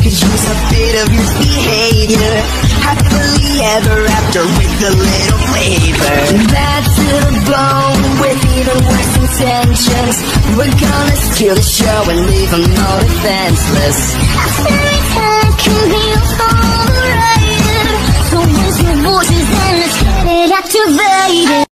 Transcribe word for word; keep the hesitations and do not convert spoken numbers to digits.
could use a bit of your behavior. Happily ever after with a little flavor. Bad to the bone with even worse intentions. We're gonna steal the show and leave them all defenseless. Every time can be overrated. So use your voices and let's get it activated.